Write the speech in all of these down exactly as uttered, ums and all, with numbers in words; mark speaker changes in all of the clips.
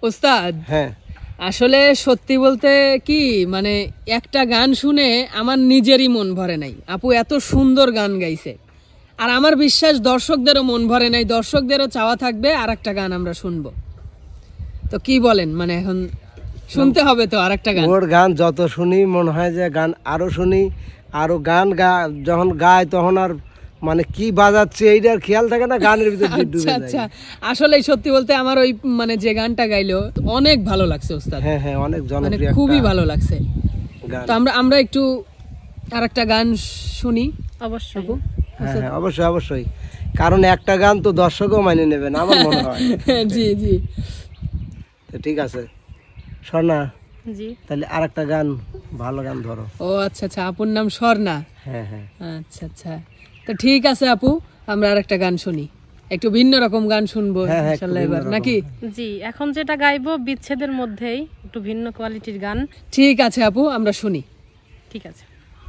Speaker 1: ওস্তাদ
Speaker 2: হ্যাঁ
Speaker 1: আসলে সত্যি বলতে কি মানে একটা গান শুনে আমার নিজেরই মন ভরে নাই। আপু এত সুন্দর গান গাইছে, আর আমার বিশ্বাস দর্শকদেরও মন ভরে নাই, দর্শকদেরও চাওয়া থাকবে আর একটা গান আমরা শুনবো। তো কি বলেন, মানে এখন শুনতে হবে তো আর একটা গান।
Speaker 2: ওর গান যত শুনি মনে হয় যে গান আরো শুনি, আরো গান গা যখন গায় তখন আর মানে কি বাজাচ্ছে এইটার খেয়াল থাকে না, গানের ভিতর ডুবে যায়।
Speaker 1: আচ্ছা আসলে সত্যি বলতে আমার ওই মানে যে গানটা গাইলো অনেক ভালো লাগছে ওস্তাদ।
Speaker 2: হ্যাঁ হ্যাঁ অনেক
Speaker 1: মানে
Speaker 2: জনপ্রিয়,
Speaker 1: খুবই ভালো লাগছে। তো আমরা আমরা একটু আর একটা গান শুনি।
Speaker 3: অবশ্যই
Speaker 2: হ্যাঁ হ্যাঁ অবশ্যই অবশ্যই, কারণ একটা গান তো দর্শকও মানে নেবে না আমার মনে হয়।
Speaker 1: জি জি
Speaker 2: তো ঠিক আছে স্বর্ণা,
Speaker 3: জি
Speaker 2: তাহলে আর একটা গান, ভালো গান ধরো।
Speaker 1: ও আচ্ছা আচ্ছা, আপুর নাম স্বর্ণা।
Speaker 2: হ্যাঁ হ্যাঁ
Speaker 1: আচ্ছা আচ্ছা, তো ঠিক আছে আপু, আমরা আর একটা গান শুনি, একটু ভিন্ন রকম গান শুনবো
Speaker 2: হ্যাঁ, হ্যাঁ,
Speaker 1: ইনশাআল্লাহ
Speaker 2: একটু
Speaker 1: এবার,
Speaker 2: ভিন্ন
Speaker 1: নাকি?
Speaker 3: জি এখন যেটা গাইবো বিচ্ছেদের মধ্যেই একটু ভিন্ন কোয়ালিটির গান।
Speaker 1: ঠিক আছে আপু, আমরা শুনি।
Speaker 3: ঠিক আছে।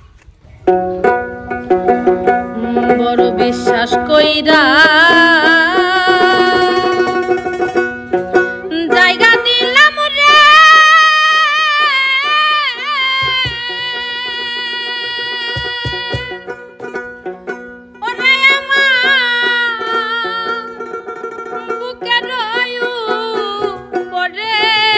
Speaker 3: বড় বিশ্বাস কইরা জায়গা দিলাম রে, ওরে আমার বুকের উপরে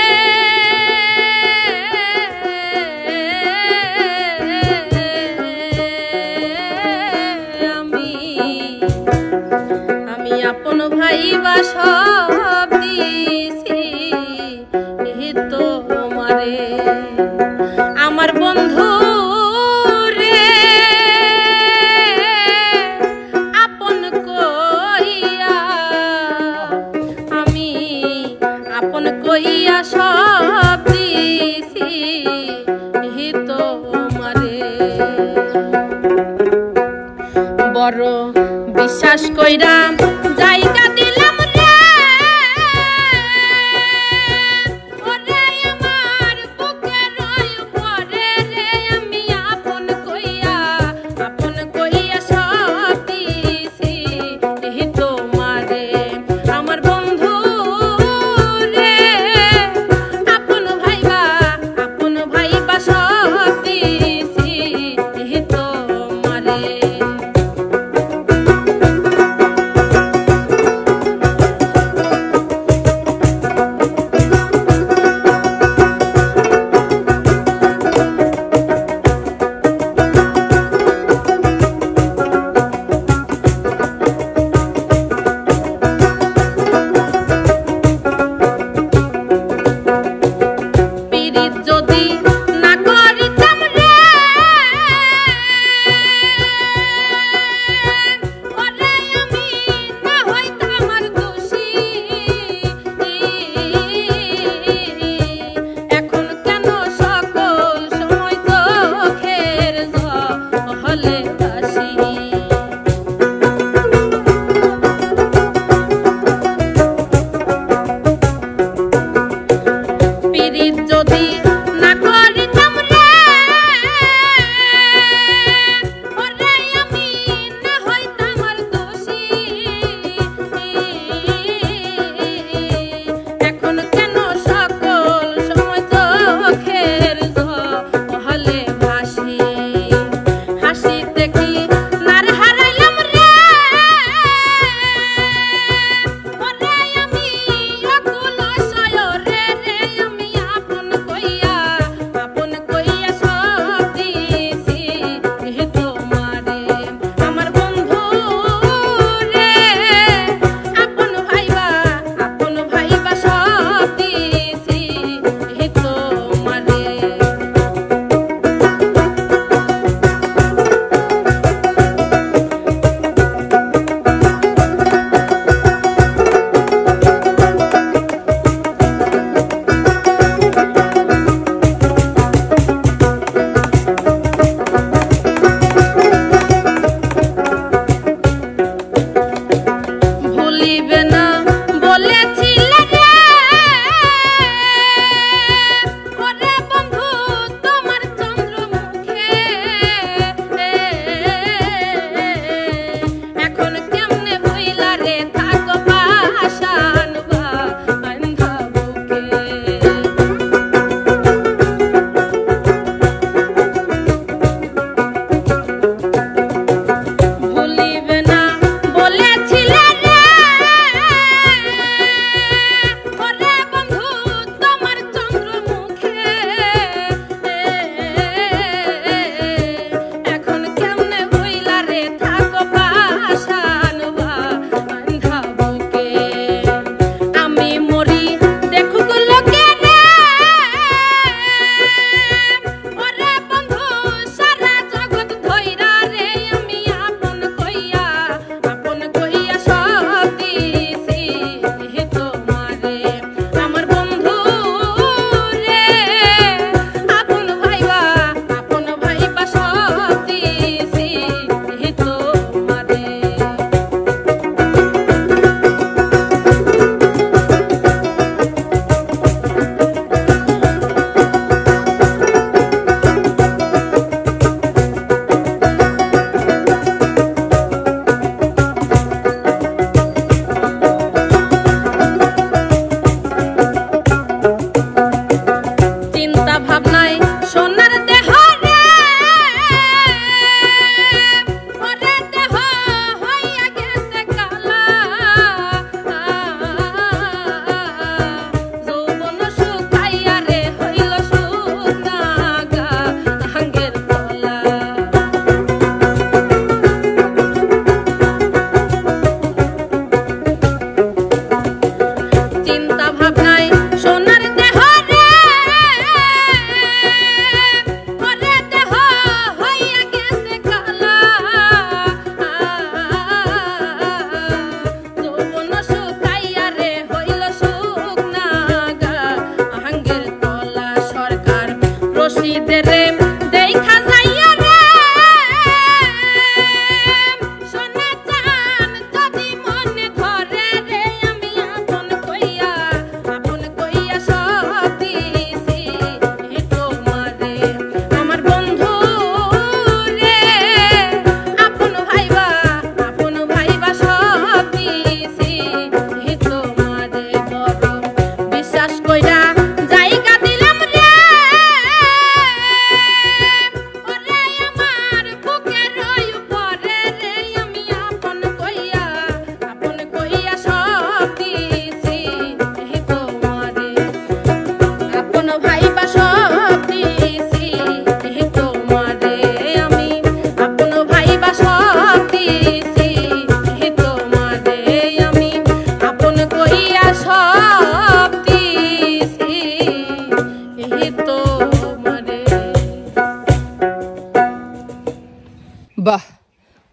Speaker 3: আপন ভাই বা সব দিছি তোমারে, আমার বন্ধু রে আপন কইয়া, আমি আপন কইয়া সব দিছি তোমারে। বড় বিশ্বাস কইরা জায়গা দিলাম রে, ওরে আমার বুকের উপরে রে, আমি আপন কইয়া আপন কইয়া সব দিছি তোমারে, আমার বন্ধু রে আপন ভাইবা আপন ভাইবা সব দিছি তোমারে।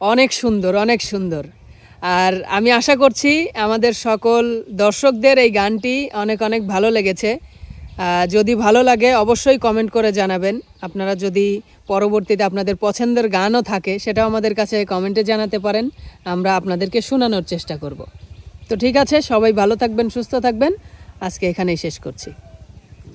Speaker 1: অনেক সুন্দর অনেক সুন্দর। আর আমি আশা করছি আমাদের সকল দর্শকদের এই গানটি অনেক অনেক ভালো লেগেছে। আহ, যদি ভালো লাগে অবশ্যই কমেন্ট করে জানাবেন। আপনারা যদি পরবর্তীতে আপনাদের পছন্দের গানও থাকে সেটাও আমাদের কাছে কমেন্টে জানাতে পারেন, আমরা আপনাদেরকে শোনানোর চেষ্টা করব। তো ঠিক আছে, সবাই ভালো থাকবেন, সুস্থ থাকবেন, আজকে এখানেই শেষ করছি।